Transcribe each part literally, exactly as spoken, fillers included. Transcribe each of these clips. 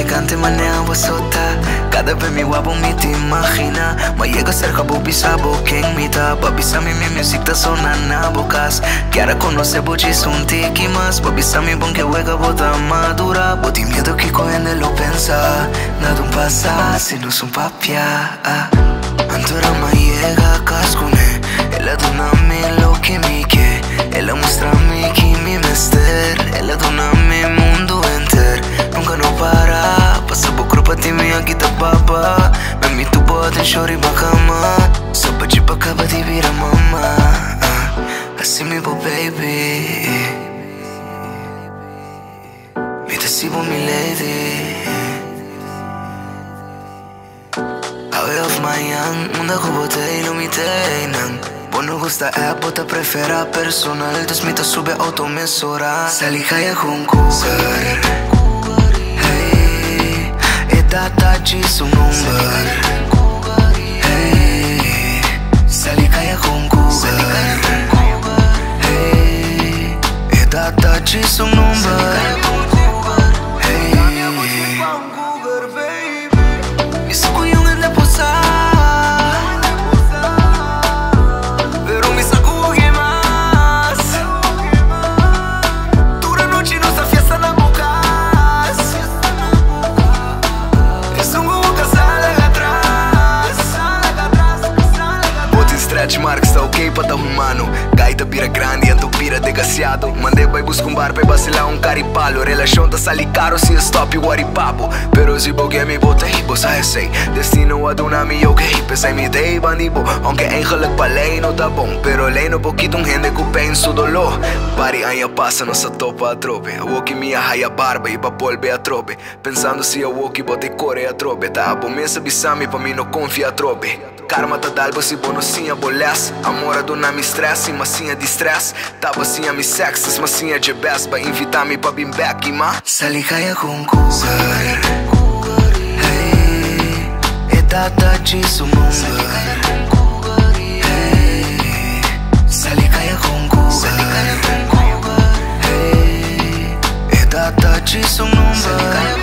elegante manera bosota. Cada vez mi guapo me te imagina. Ma llega cerca Bobby sabo que en mitad. Bobby sabe mi music ta sonando na bocas. Que ahora conoce bochis un tiki más. Bobby sabe bon que juega bota madura. Boti miedo que cogen de lo pensa. Nada un pasa si no son papia. Antora ma llega cascune. Ella donami lo que mi que. Ella mostrami que mi mester. Ella donami mundo enter. Nunca no para. Passa por grupa ti mi aqui ta papa. Mami tu pode chori bacama. Sopa de bacaba de vira mama. Assim me bo baby. Me desibo mi lady. Away of my young. Munda ko botei no mi teinang. Bono gusta app, bota prefera personal. Dus mita sube automesora. Sali kaya kung cougar. Hey, e data ci su number. Hey, sali kaya kung cougar. Hey, e data ci su number. Hey, isso ko yung enda posa. Stretch marks tá ok pra tá humano. Gaita pira grande, ando pira desgraciado. Mandei vai buscar um bar pra vacilar um caripalo. Relação tá sali caro se stop o aripapo. Pero se bogue me bota hipo, sa sei. Destino a dona mi ok, pensei me dei bandibo. Aunque eigenlijk pa lei no tá bom. Pero lei no poquito um gente que penso dolor. Pari anha passa, nossa topa a trope. A woki minha raia barba e pa polbe a trope. Pensando se a woki botei core a trope. Tá a bomessa bisami pa mim no confia a trope. Karma tá dalbo se bono sim a boles. Amor a dona me stress, mas sim a distress. Tava sim a me sexes, mas sim a de best. Pra invitar me pra bim back, ma Sali kaya kung cougar. Hey, e data ci su number. Hey, sali kaya kung cougar. Hey, e data ci su number.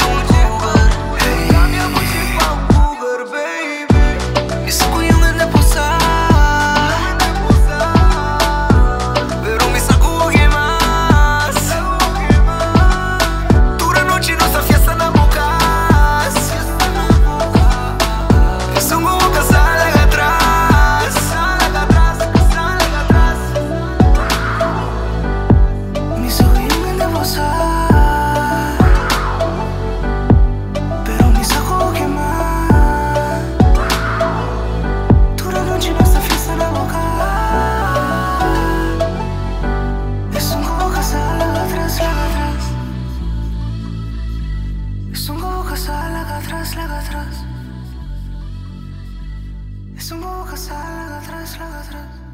Es un poco casar, atrás, atrás.